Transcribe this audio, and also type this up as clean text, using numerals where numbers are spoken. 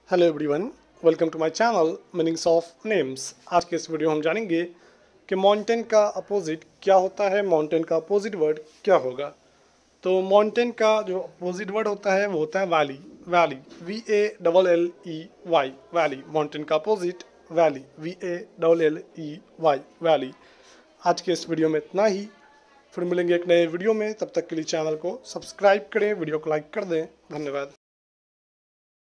Hello everyone, welcome to my channel meanings of names. आज के इस वीडियो में हम जानेंगे कि माउंटेन का अपोजिट क्या होता है, माउंटेन का अपोजिट वर्ड क्या होगा। तो माउंटेन का जो अपोजिट वर्ड होता है वो होता है valley. Valley VALLEY, valley. Mountain का अपोजिट वैली VALLEY, वैली। आज के इस वीडियो में इतना ही। फिर मिलेंगे एक नए वीडियो में, तब तक के लिए चैनल को सब्सक्राइब करें, वीडियो को लाइक कर दें। धन्यवाद।